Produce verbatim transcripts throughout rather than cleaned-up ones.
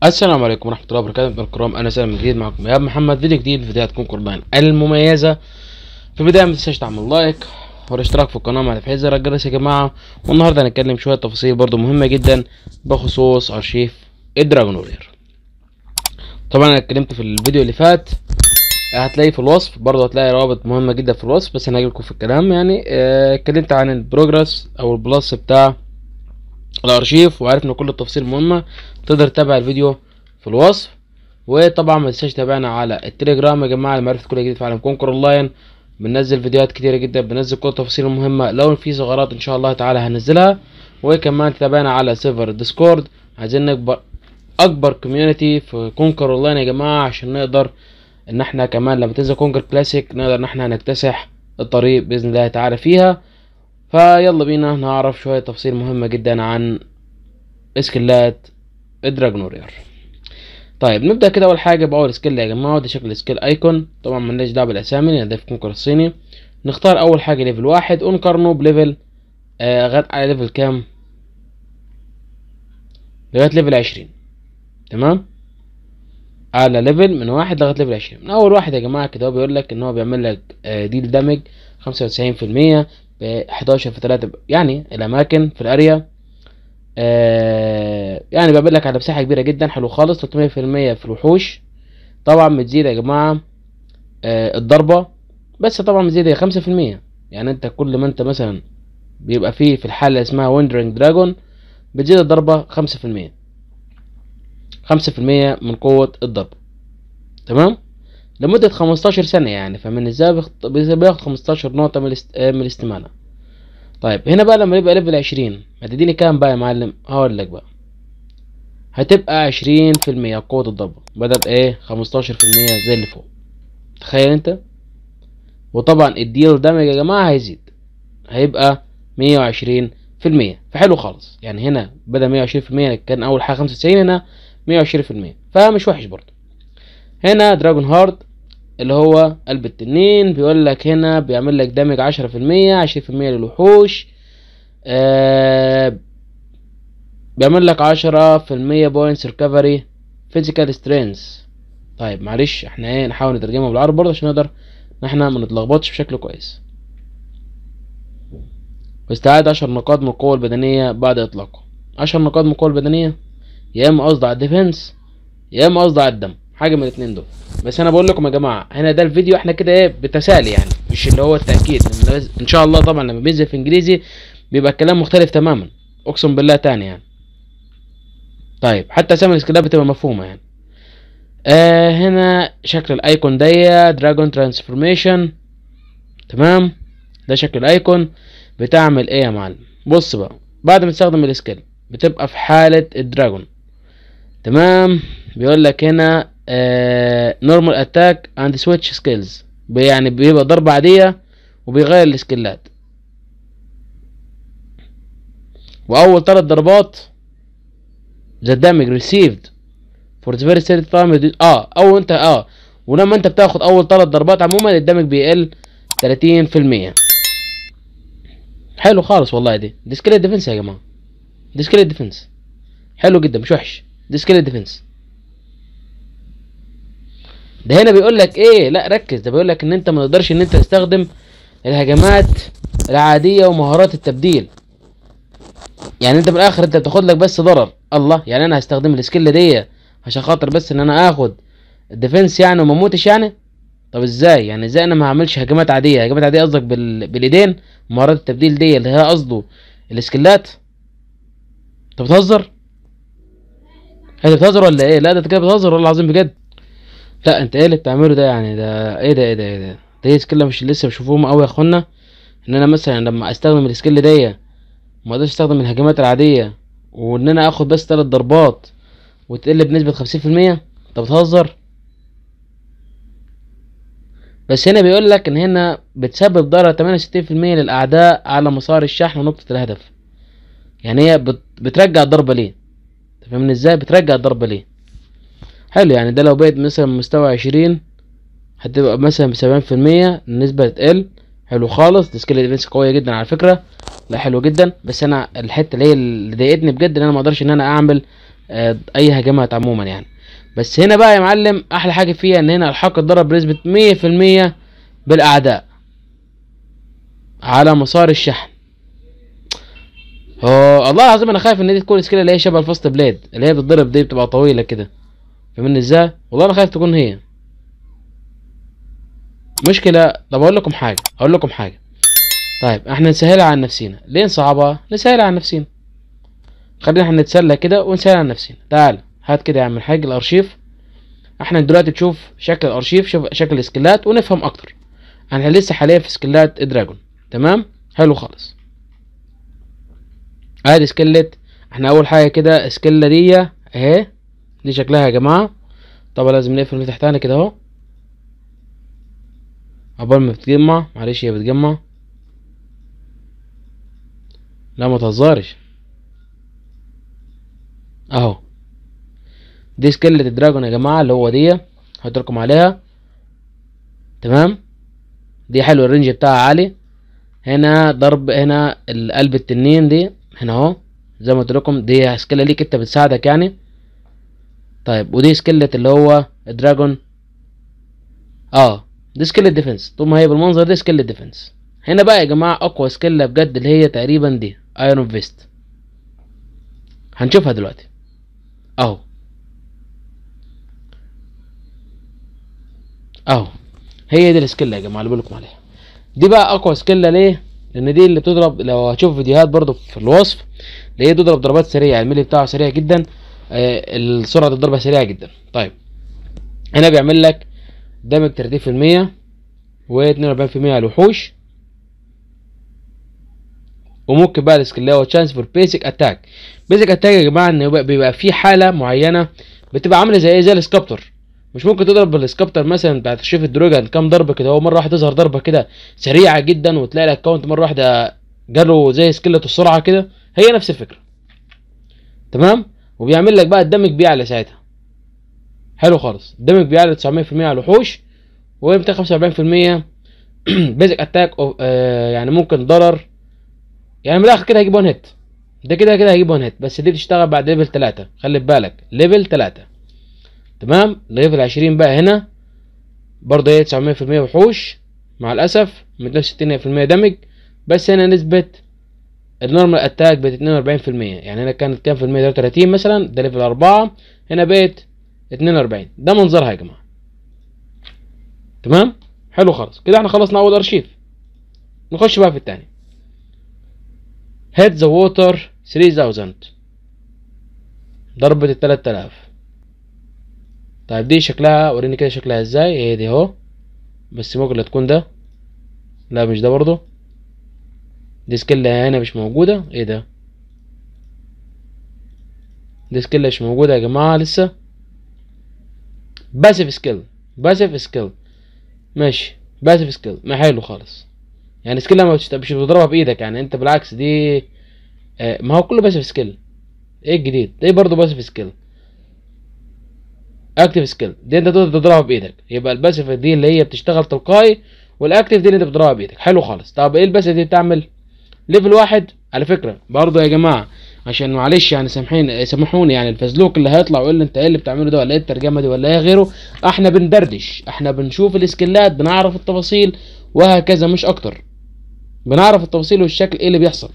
السلام عليكم ورحمة الله وبركاته الكرام. أنا سالم جديد معكم يا محمد، فيديو جديد في فيديوهات كونكور لاين المميزة. في البداية متنساش تعمل لايك والاشتراك في القناة مع تفعيل زر الجرس يا جماعة. والنهاردة هنتكلم شوية تفاصيل برضو مهمة جدا بخصوص أرشيف الدراجون وورير. طبعا أنا اتكلمت في الفيديو اللي فات، هتلاقيه في الوصف، برضو هتلاقي روابط مهمة جدا في الوصف، بس أنا هجيلكم في الكلام. يعني اه اتكلمت عن البروجرس أو البلس بتاع الارشيف، وعرفنا كل التفاصيل المهمه. تقدر تتابع الفيديو في الوصف. وطبعا ما تنساش تتابعنا على التليجرام يا جماعه لمعرفه كل جديد في عالم كونكور اونلاين. بننزل فيديوهات كتيره جدا، بننزل كل التفاصيل المهمه، لو في ثغرات ان شاء الله تعالى هنزلها. وكمان تتابعنا على سيرفر ديسكورد، عايزين نكبر اكبر كوميونتي في كونكور اونلاين يا جماعه، عشان نقدر ان احنا كمان لما تنزل كونكور كلاسيك نقدر ان احنا نكتسح الطريق باذن الله تعالى فيها. فيلا بينا نعرف شوية تفاصيل مهمة جدا عن سكيلات الدراجون وورير. طيب نبدأ كده. أول حاجة بأول سكيل يا جماعة، وده شكل السكيل ايكون. طبعا ملناش دعوة بالأسامي لأن ده في كونكور الصيني. نختار أول حاجة ليفل واحد ونقارنه بليفل آه لغاية على ليفل كام؟ لغاية ليفل عشرين. تمام؟ على ليفل من واحد لغاية ليفل عشرين. من أول واحد يا جماعة كده هو بيقول لك إن هو بيعمل لك آه ديل دامج خمسة وتسعين في المية ب حداشر في تلاتة، يعني الاماكن في الاريا. آه يعني بيعمل لك على مساحه كبيره جدا، حلو خالص. تلتمية في المية في الوحوش. طبعا بتزيد يا جماعه آه الضربه، بس طبعا بتزيد هي خمسة في المية. يعني انت كل ما انت مثلا بيبقى فيه في الحاله اسمها ويندرينج دراجون بتزيد الضربه خمسة في المية، خمسة في المية من قوه الضربه. تمام؟ لمده خمستاشر سنه يعني. فمن ازاي بياخد خمستاشر نقطه من الاستمانه. طيب هنا بقى لما يبقى ليفل عشرين هتديني كام بقى يا معلم؟ هقول لك بقى هتبقى عشرين في المية قوة الضربة بدل ايه خمستاشر في المية زي اللي فوق. تخيل انت. وطبعا الديل دامج يا جماعة هيزيد، هيبقى مية وعشرين في المية. فحلو خالص. يعني هنا بدل مية وعشرين في المية كان اول حاجة خمسة وتسعين، هنا مية وعشرين في المية، فمش وحش برضه. هنا دراجون هارد اللي هو قلب التنين، بيقول لك هنا بيعمل لك دامج عشرة في المية، عشرين في المية للوحوش. آه بيعمل لك عشرة في المية بوينتس ريكفري فيزيكال سترينث. طيب معلش احنا ايه نحاول نترجمها بالعربي برضه عشان نقدر احنا ما نتلخبطش بشكل كويس. واستعاد عشر نقاط من القوة البدنية بعد اطلاقه. عشر نقاط من القوة البدنية، يا اما قصدي على الديفنس يا اما قصدي على الدم، حاجة من الاتنين دول. بس انا بقول لكم يا جماعة هنا ده الفيديو احنا كده ايه بتسالي، يعني مش اللي هو التأكيد. ان شاء الله طبعا لما بينزل في انجليزي بيبقى الكلام مختلف تماما، اقسم بالله تاني يعني. طيب حتى اسامي السكيلات بتبقى مفهومه يعني. آه هنا شكل الايكون دي دراجون ترانسفورميشن. تمام؟ ده شكل الايكون. بتعمل ايه يا معلم؟ بص بقى، بعد ما تستخدم السكيل بتبقى في حاله الدراجون. تمام؟ بيقول لك هنا نورمال اتاك اند سويتش سكيلز، يعني بيبقى ضربه عاديه وبيغير السكيلات. واول ثلاث ضربات the damage received for the very third time اه او انت اه ولما انت بتاخد اول ثلاث ضربات عموما الدمج بيقل تلاتين في المية. حلو خالص والله. دي دي سكيل ديفنس يا جماعه، دي سكيل ديفنس حلو جدا مش وحش. دي سكيل ديفنس. ده هنا بيقول لك ايه، لا ركز، ده بيقول لك ان انت ما تقدرش ان انت تستخدم الهجمات العاديه ومهارات التبديل. يعني انت بالاخر انت بتاخد لك بس ضرر. الله، يعني انا هستخدم السكيل دي عشان خاطر بس ان انا اخد الديفنس يعني وما اموتش يعني؟ طب ازاي يعني؟ ازاي انا ما هعملش هجمات عاديه؟ هجمات عاديه قصدك بال... بالايدين، مهارات التبديل دي اللي هي قصده السكيلات؟ انت بتهزر؟ انت بتهزر ولا ايه؟ لا ده انت كده بتهزر والله العظيم بجد. لا انت ايه اللي بتعمله ده يعني؟ ده ايه ده ايه ده ايه ده ده هي سكيل مش لسه بشوفوهم قوي يا اخوانا. ان انا مثلا لما استخدم السكيل دي ما اقدرش استخدم الهجمات العاديه، وان انا اخد بس ثلاث ضربات وتقل بنسبه خمسين في المية؟ انت بتهزر. بس هنا بيقول لك ان هنا بتسبب ضرر تمانية وستين في المية للاعداء على مسار الشحن ونقطه الهدف. يعني هي بت... بترجع الضربه ليه؟ انت فاهمني ازاي؟ بترجع الضربه ليه. حلو. يعني ده لو بقيت مثلا مستوى عشرين هتبقى مثلا بسبعين في المية النسبه تقل. حلو خالص. دي سكيل ديفنس قويه جدا على فكره. لا حلو جدا. بس انا الحته اللي هي اللي ضايقتني بجد ان انا ما اقدرش ان انا اعمل آه اي هجمات عموما يعني. بس هنا بقى يا معلم احلى حاجه فيها ان هنا الحاق اتضرب بنسبه مية في المية بالاعداء على مسار الشحن. اه والله العظيم انا خايف ان دي تكون سكيل اللي هي شبه الفاست بليد اللي هي بتضرب دي بتبقى طويله كده، فاهمني ازاي؟ والله انا خايف تكون هي مشكله. طب اقول لكم حاجه اقول لكم حاجه طيب احنا نسهلها عن نفسينا. ليه نصعبها؟ نسهلها عن نفسينا. خلينا احنا نتسلى كده ونسهلها عن نفسينا. تعال هات كده يا عم الحاج الارشيف. احنا دلوقتي تشوف شكل الارشيف، شوف شكل السكيلات ونفهم اكتر. احنا لسه حاليا في سكيلات دراجون. تمام حلو خالص. ادي سكيلت. احنا اول حاجه كده السكيله دي اهي، دي شكلها يا جماعه. طبعا لازم نقفل من تحتها كده اهو عقبال ما بتجمع. معلش هي بتجمع. لا ما تهزرش اهو. دي سكيلة الدراجون يا جماعه اللي هو دي هحط لكم عليها. تمام دي حلو الرينج بتاعها عالي. هنا ضرب هنا القلب التنين دي هنا اهو زي ما قلت لكم. دي سكيلة ليك انت بتساعدك يعني. طيب ودي سكيلة اللي هو الدراجون اه دي سكيلة ديفنس. طول ما هي بالمنظر دي سكيلة ديفنس. هنا بقى يا جماعة اقوى سكيلة بجد اللي هي تقريبا دي ايرون فيست. هنشوفها دلوقتي اهو اهو. هي دي السكيلة يا جماعة اللي بقولكم عليها. دي بقى اقوى سكيلة ليه؟ لان دي اللي بتضرب. لو هتشوف فيديوهات برضو في الوصف اللي هي بتضرب ضربات سريعة، الميلي بتاعه سريع جدا. آه سرعة الضربة سريعة جدا. طيب هنا بيعمل لك دامج تلاتين في المية و اتنين واربعين في المية على الوحوش. وممكن بقى السكيل هو تشانس فور بيسك اتاك. بيسك اتاك يا جماعه ان بيبقى في حاله معينه بتبقى عامله زي ايه، زي السكابتر. مش ممكن تضرب بالسكابتر مثلا بتاعت الشيف الدروجان كام ضربه كده، هو مره واحده تظهر ضربه كده سريعه جدا وتلاقي الاكونت مره واحده جاله زي سكيلة السرعه كده. هي نفس الفكره. تمام. وبيعمل لك بقى الدمج بيعلى ساعتها. حلو خالص. الدمج بيعلى تسعمية في المية على الوحوش و ميتين وخمسة واربعين في المية بيزك اتاك. آه يعني ممكن ضرر يعني من الاخر كده هيجيب وان هيت. ده كده كده هيجيب وان هيت. بس دي بتشتغل بعد ليفل تلاتة. خلي بالك ليفل تلاتة. تمام. ليفل عشرين بقى هنا برضه هي تسعمية في المية وحوش مع الاسف ميتين وستين في المية دمج. بس هنا نسبة النورمال اتاك بقت اتنين واربعين في المية. يعني هنا كانت كام في المية؟ تلاتة وتلاتين مثلا. ده ليفل اربعة. هنا بقت اتنين واربعين. ده منظرها يا جماعة. تمام حلو خالص كده. احنا خلصنا اول ارشيف. نخش بقى في التاني. هيد ذا ووتر تلاتة آلاف. ضربة التلات آلاف. طيب دي شكلها وريني كده شكلها ازاي. هي دي اهو. بس ممكن لا تكون ده. لا مش ده برضو. دي سكيلة هنا مش موجودة. ايه ده؟ دي سكيلة مش موجودة يا جماعة لسه. باسيف سكيل. باسيف سكيل ماشي. باسيف سكيل ما حلو خالص. يعني سكيلة ما مش بتضربها بايدك يعني انت بالعكس دي. آه ما هو كله باسيف سكيل. ايه الجديد؟ ايه برضو باسيف سكيل. اكتف سكيل دي انت تقدر تضربها بايدك. يبقى الباسيف دي اللي هي بتشتغل تلقائي والاكتف دي اللي انت بتضربها بايدك. حلو خالص. طب ايه الباسيف دي بتعمل؟ ليفل واحد على فكره برضه يا جماعه عشان معلش يعني سامحين سامحوني يعني الفزلوك اللي هيطلع ويقول لي انت ايه اللي بتعمله ده ولا ايه الترجمه دي ولا ايه غيره. احنا بندردش. احنا بنشوف السكيلات بنعرف التفاصيل وهكذا مش اكتر. بنعرف التفاصيل والشكل ايه اللي بيحصل.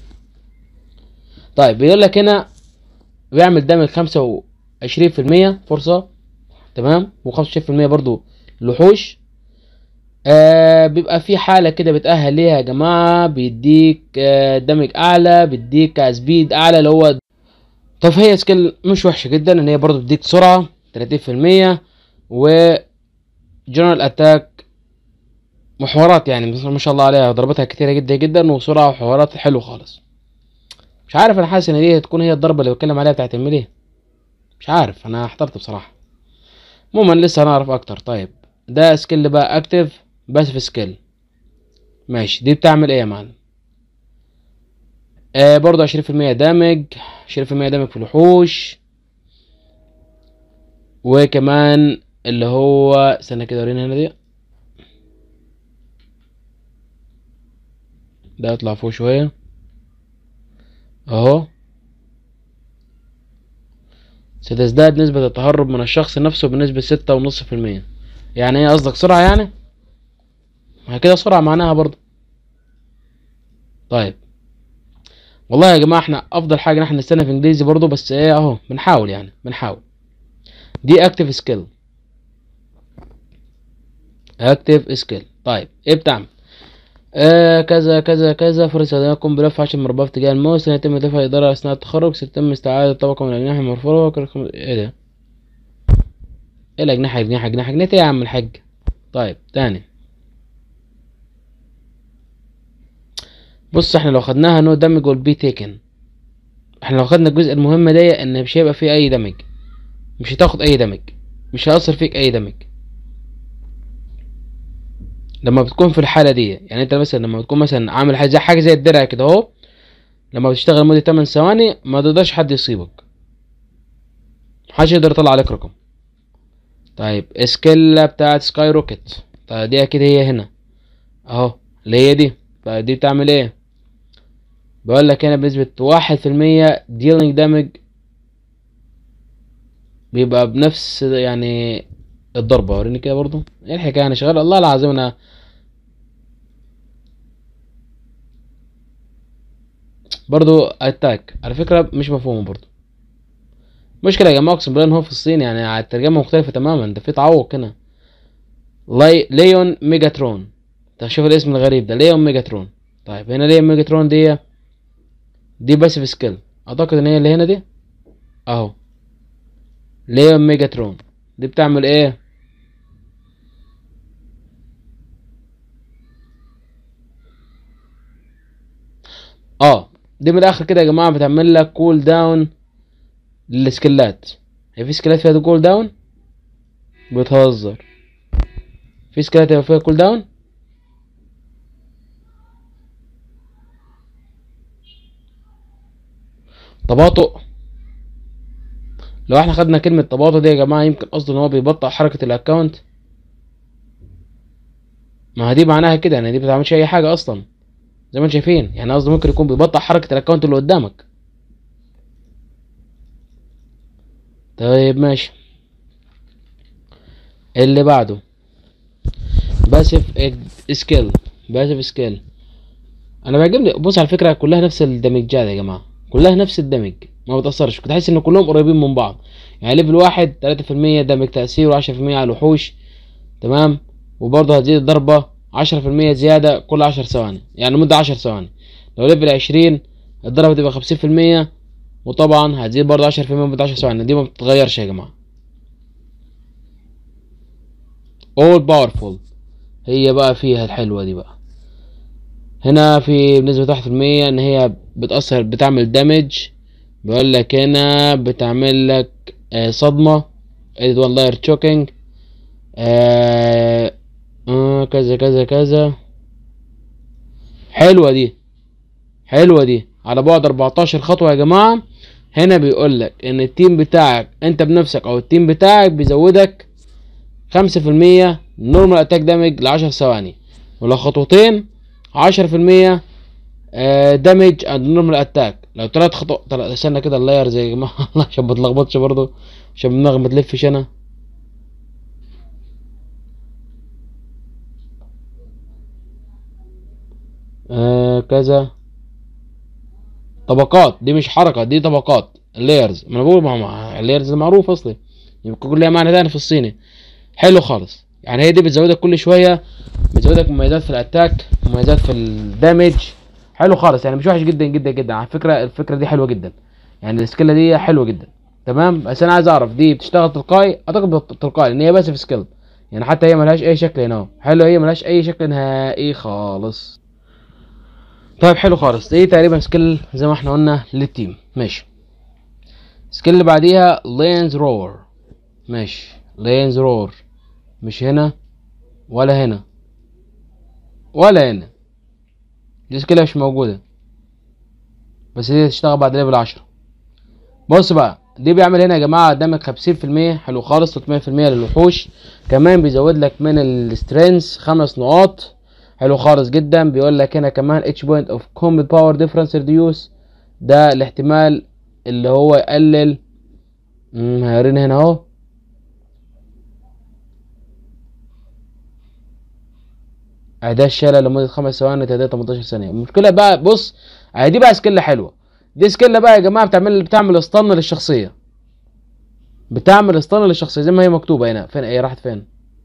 طيب بيقول لك هنا بيعمل دامج خمسة وعشرين في المية فرصه. تمام. و خمسة وعشرين في المية برضه للوحوش. آه بيبقى في حالة كده بتأهل ليها يا جماعة. بيديك آه دمج أعلى. بيديك سبيد أعلى اللي هو. طب هي سكيل مش وحشة جدا إن هي برضو بتديك سرعة تلاتين في المية و جنرال أتاك وحوارات. يعني ما شاء الله عليها ضربتها كتيرة جدا جدا وسرعة وحوارات حلو خالص. مش عارف أنا حاسس إن دي تكون هي الضربة اللي بتكلم عليها بتاعت الميلي. مش عارف أنا احترت بصراحة. عموما لسه هنعرف أكتر. طيب ده سكيل بقى أكتف بس في سكيل. ماشي. دي بتعمل إيه يا معلم؟ آه برضه عشرين في المية دامج. عشرين في المية دامج في الوحوش. وكمان اللي هو استنى كده ورينا هنا دي. ده يطلع فوق شوية اهو. ستزداد نسبة التهرب من الشخص نفسه بنسبة ستة ونص في المية. يعني ايه قصدك سرعة يعني؟ ما كده سرعة معناها برضه. طيب والله يا جماعة احنا افضل حاجة ان احنا نستنى في انجليزي برضه، بس ايه اهو بنحاول يعني بنحاول. دي اكتف سكيل، اكتف سكيل. طيب ايه بتعمل؟ آه كذا كذا كذا، فرصة يقوم بلف عشر مربع في اتجاه الماوس، سيتم دفع الإدارة أثناء التخرج، سيتم استعادة طبقة من الأجنحة المرفوعة. ايه ده؟ ايه الأجنحة أجنحة أجنحة أجنحة ايه يا عم الحاج؟ طيب تاني، بص احنا لو خدناها نو دمج والبي تيكن، احنا لو خدنا الجزء المهم ده ان مش هيبقى فيه اي دمج، مش هتاخد اي دمج، مش هيأثر فيك اي دمج لما بتكون في الحالة دي. يعني انت مثلا لما بتكون مثلا عامل حاجة زي حاجة زي الدرع كده اهو، لما بتشتغل مدة تمن ثواني ما تقدرش حد يصيبك، محدش يقدر يطلع عليك رقم. طيب سكيل بتاعت سكاي روكيت، طيب دي اكيد هي هنا اهو اللي هي دي. طيب دي بتعمل ايه؟ بقول لك هنا بنسبة واحد في المية ديلينج دامج، بيبقى بنفس يعني الضربة. وريني كده برضو ايه الحكاية، انا شغال الله العظيم انا برضو اتاك على فكرة مش مفهومة برضو. مشكلة يا جماعة اقسم بالله ان هو في الصين يعني الترجمة مختلفة تماما، ده في تعوق هنا. لي... ليون ميجاترون، انت شوف الاسم الغريب ده ليون ميجاترون. طيب هنا ليون ميجاترون دي دي باسيف سكيل، اعتقد ان هي اللي هنا دي اهو ليون ميجاترون. دي بتعمل ايه؟ اه دي من الاخر كده يا جماعة بتعمل لك كول داون للسكيلات. هي في سكيلات فيها كول داون؟ بتهزر، في سكيلات فيها كول داون؟ تباطؤ. لو احنا خدنا كلمة تباطؤ دي يا جماعة يمكن قصده ان هو بيبطئ حركة الاكونت. ما دي معناها كده يعني دي بتعملش اي حاجة اصلا زي ما انتم شايفين، يعني قصده ممكن يكون بيبطئ حركة الاكونت اللي قدامك. طيب ماشي، اللي بعده باسيف سكيل. باسيف سكيل انا بيعجبني، بص على فكرة كلها نفس الدمجات يا جماعة، كلها نفس الدمج ما بتأثرش، كنت حاسس ان كلهم قريبين من بعض. يعني ليفل واحد تلاتة في المية دمج تأثير وعشرة في المية على الوحوش، تمام، وبرضه هتزيد الضربة عشرة في المية زيادة كل عشر ثواني، يعني مدة عشر ثواني. لو ليفل عشرين الضربة تبقى خمسين في المية، وطبعا هتزيد برضه عشرة في المية مدة عشر ثواني، دي ما بتتغيرش يا جماعة. all powerful هي بقى فيها الحلوة دي بقى، هنا في بنسبة واحد في المية ان هي بتأثر بتعمل دامج. بيقول لك هنا بتعمل لك آه صدمة edit one layer choking آه آه كذا كذا كذا. حلوة دي، حلوة دي على بعد اربعتاشر خطوة يا جماعة. هنا بيقول لك ان التيم بتاعك انت بنفسك او التيم بتاعك بيزودك خمسة في المية نورمال اتاك دامج لعشر ثواني، ولو خطوتين عشرة في المية دامج اند نورمال اتاك. لو تلات خطوات تلات استنى كده اللاير زي يا جماعة عشان ما تلخبطش برضه، عشان دماغي ما تلفش انا. آه كذا طبقات، دي مش حركة دي طبقات اللايرز، ما انا بقول مع اللايرز معروف اصلي يمكن كل ليها معنى تاني في الصيني. حلو خالص، يعني هي دي بتزودك كل شوية، بتزودك مميزات في الاتاك مميزات في الدامج. حلو خالص يعني مش وحش جدا جدا جدا على فكرة، الفكرة دي حلوة جدا، يعني السكيلة دي حلوة جدا تمام. بس انا عايز اعرف دي بتشتغل تلقائي؟ اعتقد تلقائي لان هي بس في سكيل، يعني حتى هي ملهاش اي شكل هنا. حلو هي ملهاش اي شكل نهائي خالص. طيب حلو خالص، دي تقريبا سكيل زي ما احنا قلنا للتيم. ماشي، سكيل اللي بعديها لينز رور. ماشي لينز رور مش هنا ولا هنا ولا هنا، دي سكيلة مش موجودة، بس دي تشتغل بعد ليفل عشرة. بص بقى دي بيعمل هنا يا جماعة دمج خمسين في المية حلو خالص، تلتمية في المية للوحوش، كمان بيزود لك من السترينث خمس نقاط حلو خالص جدا. بيقول لك هنا كمان اتش بوينت اوف كومبات باور ديفرنس ريديوس، ده الاحتمال اللي هو يقلل امم هيوريني هنا اهو. اعداد الشلل لمدة خمس ثواني تعداد تمنتاشر ثانية. المشكلة بقى بص، اهي دي بقى سكيلة حلوة. دي سكيلة بقى يا جماعة بتعمل بتعمل اسطن للشخصية. بتعمل اسطن للشخصية زي ما هي مكتوبة هنا. فين ايه راحت فين؟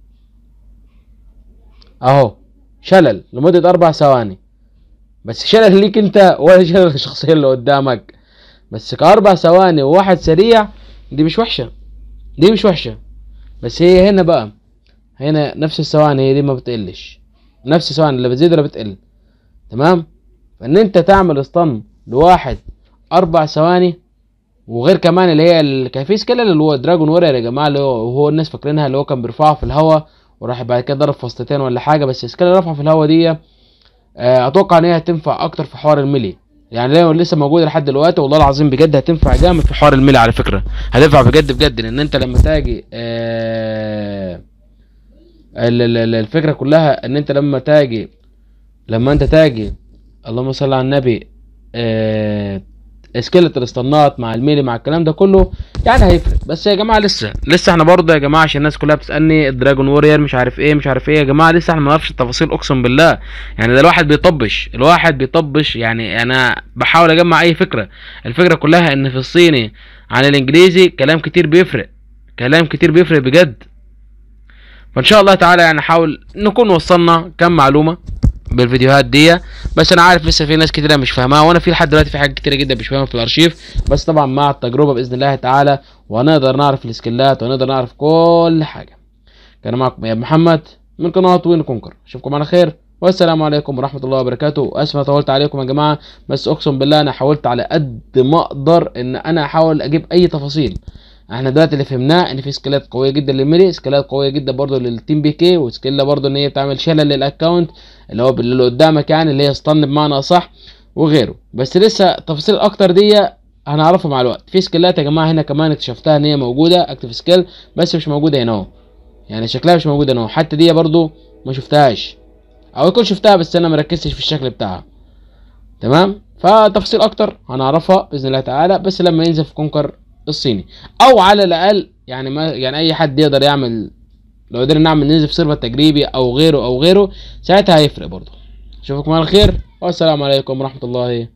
اهو شلل لمدة اربع ثواني. بس شلل ليك انت ولا شلل للشخصية اللي قدامك؟ بس كاربع ثواني وواحد سريع، دي مش وحشة. دي مش وحشة. بس هي هنا بقى، هنا نفس الثواني هي دي ما بتقلش. نفس الثواني لا بتزيد ولا بتقل. تمام. فان انت تعمل اسطن لواحد اربع ثواني، وغير كمان اللي هي ال- كان في سكيل اللي هو دراجون وورير يا جماعه، اللي هو وهو الناس فاكرينها اللي هو كان بيرفعه في الهواء وراح بعد كده ضرب فصلتين ولا حاجه. بس السكيل اللي رفعه في الهواء دي آه، اتوقع ان هي هتنفع اكتر في حوار الميلي. يعني لو لسه موجوده لحد دلوقتي والله العظيم بجد هتنفع جامد في حوار الميلي على فكره. هتنفع بجد بجد، لان انت لما تاجي آه ال- ال- ال- الفكره كلها ان انت لما تاجي لما انت تاجي اللهم صل على النبي آه سكيلت الاسطنات مع الميلي مع الكلام ده كله، يعني هيفرق. بس يا جماعه لسه لسه احنا برضه يا جماعه، عشان الناس كلها بتسالني الدراجون وورير مش عارف ايه مش عارف ايه، يا جماعه لسه احنا ما نعرفش التفاصيل اقسم بالله. يعني ده الواحد بيطبش الواحد بيطبش يعني انا بحاول اجمع اي فكره. الفكره كلها ان في الصيني عن الانجليزي كلام كتير بيفرق. كلام كتير بيفرق بجد. فان شاء الله تعالى يعني نحاول نكون وصلنا كم معلومه بالفيديوهات دي. بس انا عارف لسه في ناس كتيره مش فاهمها، وانا في لحد دلوقتي في حاجات كتيره جدا مش فاهمها في الارشيف. بس طبعا مع التجربه باذن الله تعالى وهنقدر نعرف السكيلات ونقدر نعرف كل حاجه. كان معكم يا محمد من قناه وين كونكر. اشوفكم على خير والسلام عليكم ورحمه الله وبركاته. اسف طولت عليكم يا جماعه، بس اقسم بالله انا حاولت على قد ما اقدر ان انا احاول اجيب اي تفاصيل. احنا دلوقتي اللي فهمناه ان في سكيلات قويه جدا للميلي، سكيلات قويه جدا برضو للتيم بي كي، وسكيله برضو ان هي بتعمل شلل للاكونت اللي هو اللي قدامك، يعني اللي هي ستان بمعنى اصح وغيره. بس لسه تفاصيل اكتر دي هنعرفها مع الوقت. في سكيلات يا جماعه هنا كمان اكتشفتها ان هي موجوده اكتف سكيل، بس مش موجوده هنا اهو. يعني شكلها مش موجوده هنا اهو، حتى دي برضو ما شفتهاش، او يكون شفتها بس انا مركزتش في الشكل بتاعها. تمام. فتفاصيل اكتر هنعرفها باذن الله تعالى بس لما ينزل في كونكر الصيني، او على الاقل يعني ما يعني اي حد يقدر يعمل. لو قدرنا نعمل ننزل في سيرفر تجريبي او غيره او غيره ساعتها هيفرق برضه. اشوفكم على خير والسلام عليكم ورحمه الله